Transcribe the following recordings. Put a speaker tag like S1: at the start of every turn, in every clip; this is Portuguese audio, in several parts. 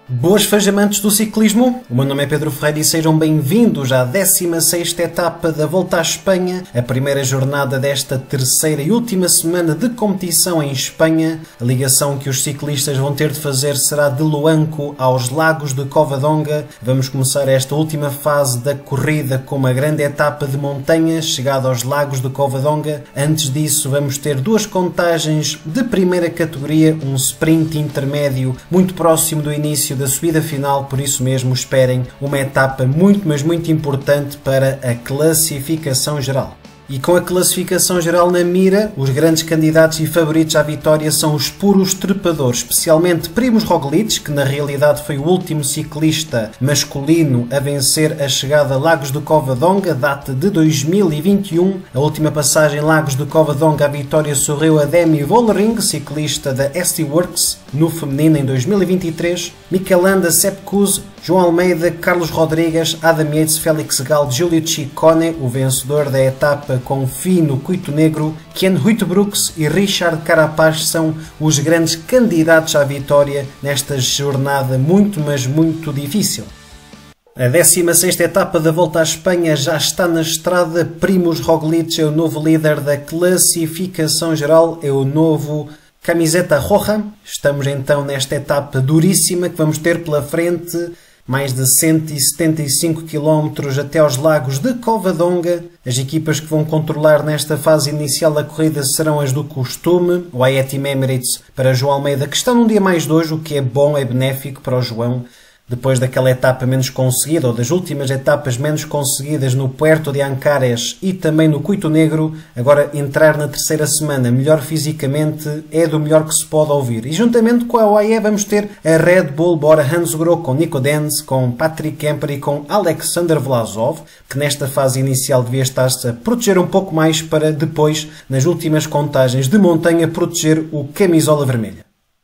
S1: Boas amantes do ciclismo, o meu nome é Pedro Ferreira e sejam bem-vindos à 16ª etapa da Volta à Espanha, a primeira jornada desta terceira e última semana de competição em Espanha. A ligação que os ciclistas vão ter de fazer será de Luanco aos Lagos de Covadonga. Vamos começar esta última fase da corrida com uma grande etapa de montanha chegada aos Lagos de Covadonga. Antes disso vamos ter duas contagens de primeira categoria, um sprint intermédio muito próximo do início da subida final, por isso mesmo esperem uma etapa muito importante para a classificação geral. E com a classificação geral na mira, os grandes candidatos e favoritos à vitória são os puros trepadores, especialmente Primož Roglič, que na realidade foi o último ciclista masculino a vencer a chegada a Lagos de Covadonga, data de 2021. A última passagem em Lagos de Covadonga, a vitória sorriu a Demi Vollering, ciclista da SD Worx, no feminino em 2023. Mikel Landa, Sepp Kuss, João Almeida, Carlos Rodrigues, Adam Yates, Félix Gall, Giulio Ciccone, o vencedor da etapa com fim no Cuito Negro, Ken Huytbrooks e Richard Carapaz são os grandes candidatos à vitória nesta jornada muito difícil. A 16ª etapa da Volta à Espanha já está na estrada. Primož Roglič é o novo líder da classificação geral, é o novo camiseta roja. Estamos então nesta etapa duríssima que vamos ter pela frente. Mais de 175 km até aos Lagos de Covadonga. As equipas que vão controlar nesta fase inicial da corrida serão as do costume. O AE Team Emirates para João Almeida, que está num dia mais de hoje, o que é bom, é benéfico para o João. Depois daquela etapa menos conseguida, ou das últimas etapas menos conseguidas no Puerto de Ancares e também no Cuito Negro, agora entrar na terceira semana melhor fisicamente é do melhor que se pode ouvir. E juntamente com a UAE vamos ter a Red Bull Bora Hansgrohe com Nico Denz, com Patrick Kemper e com Alexander Vlasov, que nesta fase inicial devia estar-se a proteger um pouco mais para depois, nas últimas contagens de montanha, proteger o camisola vermelha.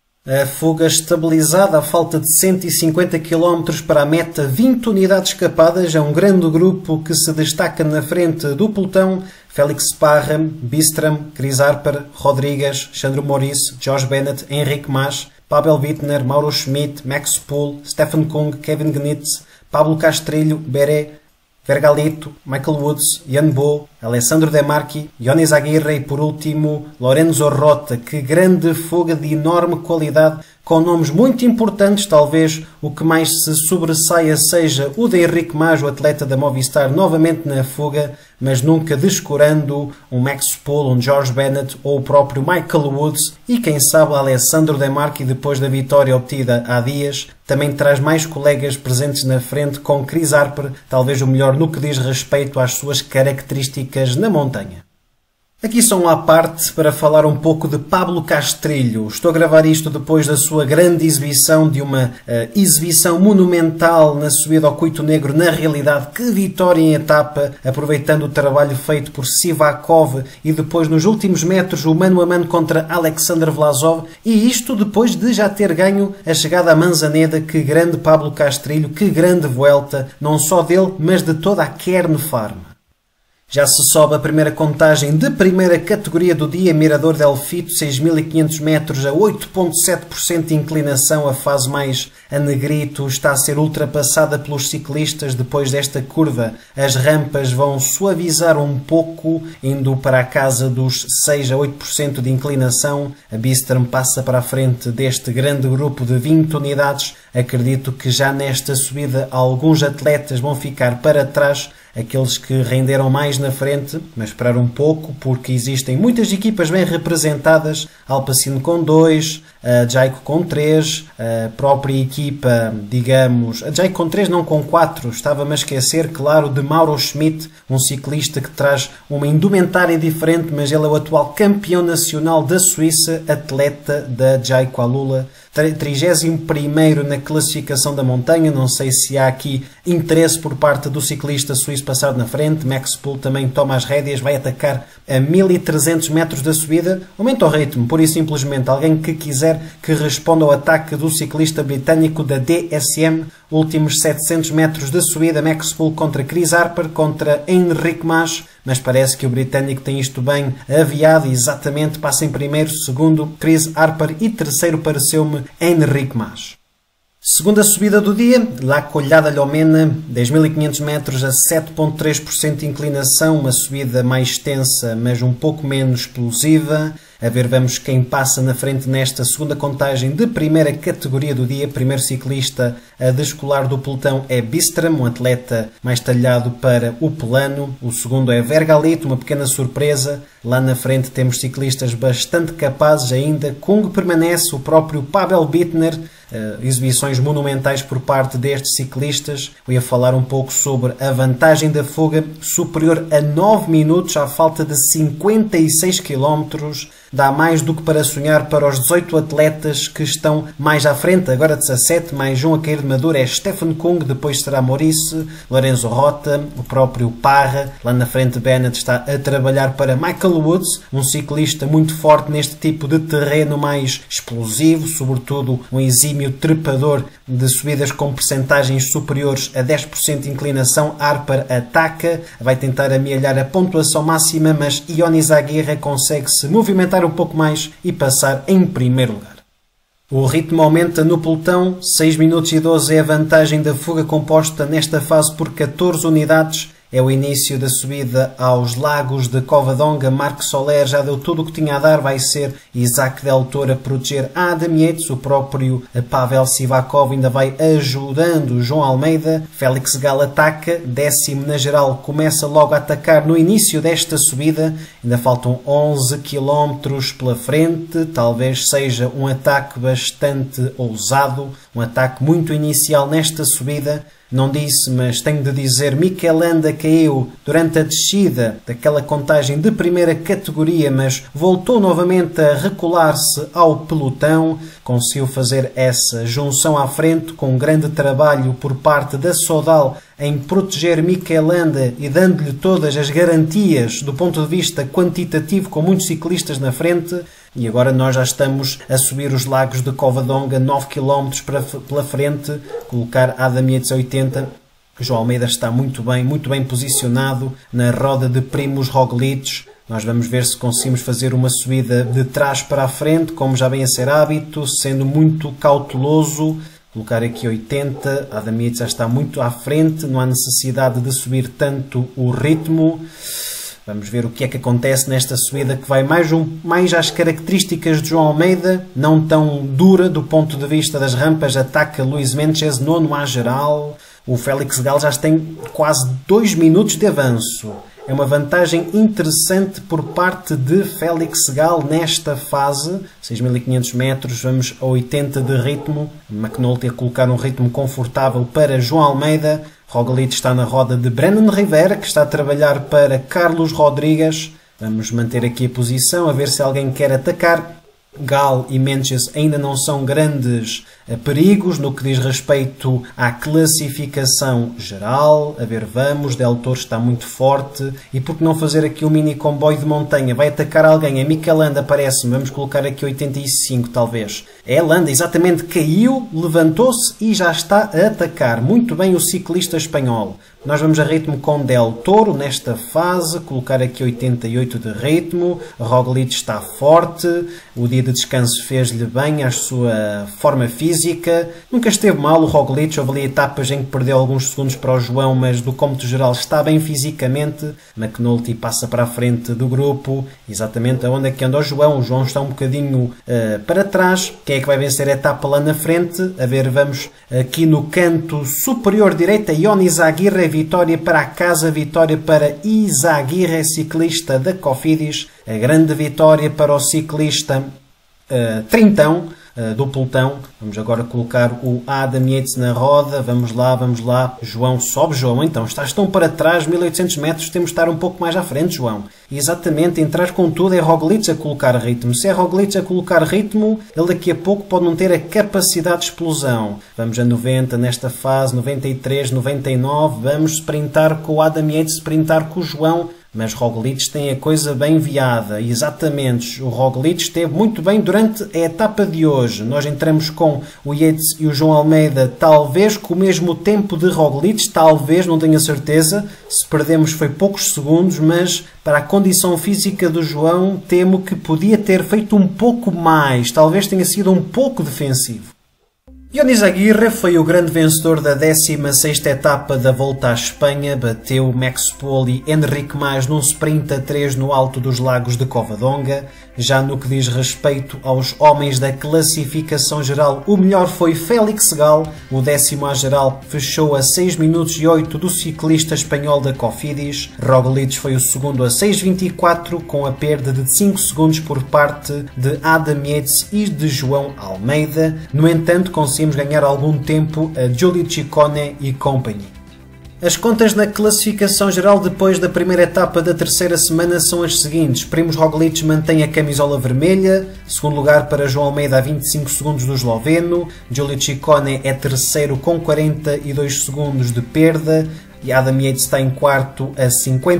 S1: A fuga estabilizada, a falta de 150 km para a meta, 20 unidades escapadas, é um grande grupo que se destaca na frente do pelotão. Félix Parra, Bistram, Chris Harper, Rodrigues, Sandro Maurice, Josh Bennett, Enric Mas, Pavel Wittner, Mauro Schmidt, Max Poole, Stefan Kung, Kevin Gnitz, Pablo Castrilho, Beret, Vergalito, Michael Woods, Jan Bo, Alessandro De Marchi, Jonis Aguirre e por último Lorenzo Rota. Que grande fuga de enorme qualidade, com nomes muito importantes. Talvez o que mais se sobressaia seja o de Enric Mas, o atleta da Movistar, novamente na fuga, mas nunca descurando um Max Poole, um George Bennett ou o próprio Michael Woods. E quem sabe Alessandro De Marchi, depois da vitória obtida há dias, também traz mais colegas presentes na frente, com Chris Harper, talvez o melhor no que diz respeito às suas características na montanha. Aqui só uma parte para falar um pouco de Pablo Castrilho. Estou a gravar isto depois da sua grande exibição, de uma exibição monumental na subida ao Cuito Negro. Na realidade, que vitória em etapa, aproveitando o trabalho feito por Sivakov e depois nos últimos metros o mano a mano contra Alexander Vlasov. E isto depois de já ter ganho a chegada a Manzaneda. Que grande Pablo Castrilho, que grande volta, não só dele, mas de toda a Kern Pharma. Já se sobe a primeira contagem de primeira categoria do dia, Mirador del Fito, 6.500 metros a 8,7% de inclinação. A fase mais a negrito está a ser ultrapassada pelos ciclistas. Depois desta curva, as rampas vão suavizar um pouco, indo para a casa dos 6 a 8% de inclinação. A Bistram passa para a frente deste grande grupo de 20 unidades. Acredito que já nesta subida alguns atletas vão ficar para trás, aqueles que renderam mais na frente, mas esperar um pouco, porque existem muitas equipas bem representadas. Alpecin com 2, a Jayco com 3, a própria equipa, digamos, a Jayco com 3, não com 4, estava-me a esquecer, claro, de Mauro Schmidt, um ciclista que traz uma indumentária diferente, mas ele é o atual campeão nacional da Suíça, atleta da Jayco Alula, 31º na classificação da montanha. Não sei se há aqui interesse por parte do ciclista suíço passar na frente. Max Poole também toma as rédeas, vai atacar a 1300 metros da subida. Aumenta o ritmo, pura e simplesmente. Alguém que quiser que responda ao ataque do ciclista britânico da DSM. Últimos 700 metros de subida, Max Poole contra Chris Harper, contra Enric Mas, mas parece que o britânico tem isto bem aviado, exatamente, passa em primeiro, segundo Chris Harper e terceiro pareceu-me Enric Mas. Segunda subida do dia, La Collada Llomena, 10.500 metros a 7,3% de inclinação, uma subida mais extensa, mas um pouco menos explosiva. A ver, vamos quem passa na frente nesta segunda contagem de primeira categoria do dia. Primeiro ciclista a descolar do pelotão é Bistram, um atleta mais talhado para o plano. O segundo é Vergalit, uma pequena surpresa. Lá na frente temos ciclistas bastante capazes ainda. Kung permanece, o próprio Pavel Bittner. Exibições monumentais por parte destes ciclistas. Eu ia falar um pouco sobre a vantagem da fuga superior a 9 minutos à falta de 56 km. Dá mais do que para sonhar para os 18 atletas que estão mais à frente. Agora 17, mais um a cair de madura é Stefan Kung, depois será Maurice, Lorenzo Rota, o próprio Parra. Lá na frente Bennett está a trabalhar para Michael Woods, um ciclista muito forte neste tipo de terreno mais explosivo, sobretudo um exímio trepador de subidas com percentagens superiores a 10% de inclinação. Harper ataca, vai tentar amealhar a pontuação máxima, mas Ionis Aguirre consegue se movimentar um pouco mais e passar em primeiro lugar. O ritmo aumenta no pelotão, 6 minutos e 12 é a vantagem da fuga, composta nesta fase por 14 unidades. É o início da subida aos Lagos de Covadonga. Marc Soler já deu tudo o que tinha a dar. Vai ser Isaac Del Toro a proteger Adam Yates. O próprio Pavel Sivakov ainda vai ajudando João Almeida. Félix Gall ataca. 10º na geral. Começa logo a atacar no início desta subida. Ainda faltam 11 km pela frente. Talvez seja um ataque bastante ousado. Um ataque muito inicial nesta subida. Não disse, mas tenho de dizer, Mikel Landa caiu durante a descida daquela contagem de primeira categoria, mas voltou novamente a recular-se ao pelotão. Conseguiu fazer essa junção à frente com um grande trabalho por parte da Sodal em proteger Mikel Landa e dando-lhe todas as garantias do ponto de vista quantitativo, com muitos ciclistas na frente. E agora nós já estamos a subir os Lagos de Covadonga, 9 km pela frente, colocar Adam Yates a 80. João Almeida está muito bem posicionado na roda de Primož Roglič. Nós vamos ver se conseguimos fazer uma subida de trás para a frente, como já vem a ser hábito, sendo muito cauteloso. Colocar aqui 80, Adam Yates já está muito à frente, não há necessidade de subir tanto o ritmo. Vamos ver o que é que acontece nesta subida, que vai mais às características de João Almeida, não tão dura do ponto de vista das rampas. Ataca Luís Menches, nono à geral. O Félix Gall já tem quase 2 minutos de avanço. É uma vantagem interessante por parte de Félix Gall nesta fase. 6.500 metros, vamos a 80 de ritmo. McNulty a colocar um ritmo confortável para João Almeida. Roglič está na roda de Brandon Rivera, que está a trabalhar para Carlos Rodrigues. Vamos manter aqui a posição, a ver se alguém quer atacar. Gall e Menches ainda não são grandes perigos no que diz respeito à classificação geral. A ver, vamos, Del Toro está muito forte. E por que não fazer aqui um mini comboio de montanha? Vai atacar alguém, é Mikel Landa, parece-me. Vamos colocar aqui 85, talvez. É Landa, exatamente, caiu, levantou-se e já está a atacar. Muito bem o ciclista espanhol. Nós vamos a ritmo com Del Toro nesta fase, colocar aqui 88 de ritmo. Roglič está forte, o dia de descanso fez-lhe bem à sua forma física. Nunca esteve mal o Roglič, houve ali etapas em que perdeu alguns segundos para o João, mas do cômputo geral está bem fisicamente. McNulty passa para a frente do grupo, exatamente aonde é que anda o João. O João está um bocadinho para trás. Quem é que vai vencer a etapa lá na frente? A ver, vamos aqui no canto superior direito, Ionis Aguirre, vitória para a casa, vitória para Izaguirre, ciclista da Cofidis. A grande vitória para o ciclista trintão do pelotão. Vamos agora colocar o Adam Yates na roda. Vamos lá. João, sobe, João. Então, estás tão para trás, 1800 metros, temos de estar um pouco mais à frente, João. Exatamente, entrar com tudo é Roglič a colocar ritmo. Se é Roglič a colocar ritmo, ele daqui a pouco pode não ter a capacidade de explosão. Vamos a 90 nesta fase, 93, 99. Vamos sprintar com o Adam Yates, sprintar com o João. Mas Roglič tem a coisa bem viada. Exatamente, o Roglič esteve muito bem durante a etapa de hoje. Nós entramos com o Yates e o João Almeida, talvez com o mesmo tempo de Roglič, talvez, não tenho a certeza. Se perdemos foi poucos segundos, mas para a condição física do João, temo que podia ter feito um pouco mais. Talvez tenha sido um pouco defensivo. Dionis Aguirre foi o grande vencedor da 16ª etapa da Volta à Espanha, bateu Max Pol e Enric Mas num sprint a 3 no alto dos Lagos de Covadonga. Já no que diz respeito aos homens da classificação geral, o melhor foi Félix Gal, o 10º à geral fechou a 6 minutos e 8 do ciclista espanhol da Cofidis. Roglic foi o segundo a 6,24, com a perda de 5 segundos por parte de Adam Yates e de João Almeida. No entanto, conseguimos ganhar algum tempo a Giulio Ciccone e Company. As contas na classificação geral depois da primeira etapa da terceira semana são as seguintes. Primož Roglic mantém a camisola vermelha, segundo lugar para João Almeida a 25 segundos do esloveno, Giulio Ciccone é terceiro com 42 segundos de perda, e Adam Yates está em quarto a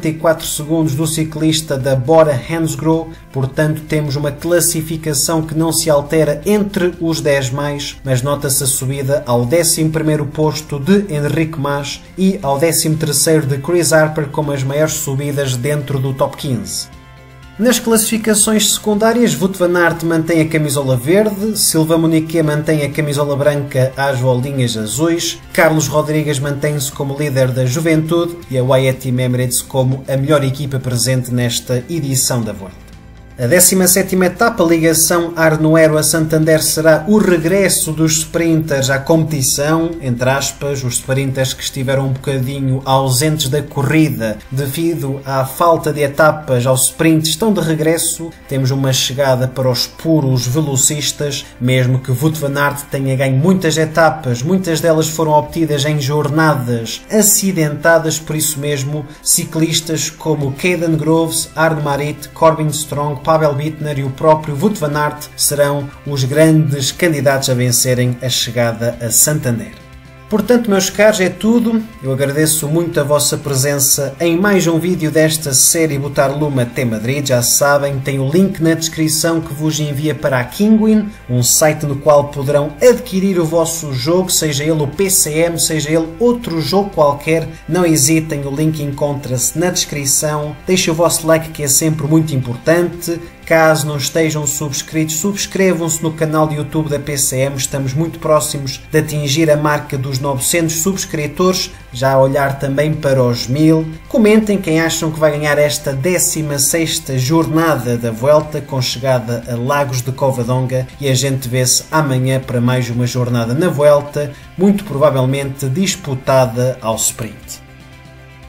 S1: 54 segundos do ciclista da Bora Hansgrohe. Portanto, temos uma classificação que não se altera entre os 10 mais, mas nota-se a subida ao 11º posto de Enric Mas e ao 13º de Chris Harper, com as maiores subidas dentro do top 15. Nas classificações secundárias, Wout van Aert mantém a camisola verde, Sylvain Moniquet mantém a camisola branca às bolinhas azuis, Carlos Rodrigues mantém-se como líder da Juventude e a Wayet Team Emirates como a melhor equipa presente nesta edição da Volta. A 17ª etapa, ligação Arnoero a Santander, será o regresso dos sprinters à competição, entre aspas, os sprinters que estiveram um bocadinho ausentes da corrida devido à falta de etapas ao sprint estão de regresso. Temos uma chegada para os puros velocistas, mesmo que Wout van Aert tenha ganho muitas etapas, muitas delas foram obtidas em jornadas acidentadas, por isso mesmo ciclistas como Caden Groves, Arne Marit, Corbin Strong, Pavel Bittner e o próprio Wout van Aert serão os grandes candidatos a vencerem a chegada a Santander. Portanto, meus caros, é tudo. Eu agradeço muito a vossa presença em mais um vídeo desta série Botar Lume até Madrid. Já sabem, tem o link na descrição que vos envia para a Kinguin, um site no qual poderão adquirir o vosso jogo, seja ele o PCM, seja ele outro jogo qualquer. Não hesitem, o link encontra-se na descrição. Deixem o vosso like, que é sempre muito importante. Caso não estejam subscritos, subscrevam-se no canal de YouTube da PCM. Estamos muito próximos de atingir a marca dos 900 subscritores, já a olhar também para os 1000. Comentem quem acham que vai ganhar esta 16ª jornada da Vuelta, com chegada a Lagos de Covadonga, e a gente vê-se amanhã para mais uma jornada na Vuelta, muito provavelmente disputada ao sprint.